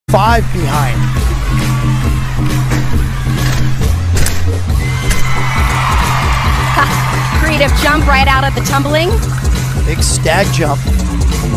5 behind. Ha! Creative jump right out of the tumbling. Big stag jump.